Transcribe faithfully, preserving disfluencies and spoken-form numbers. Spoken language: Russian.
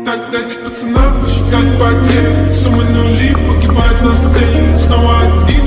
Так дайте пацанам посчитать потери. Суммы нули погибают на сцене. Снова один.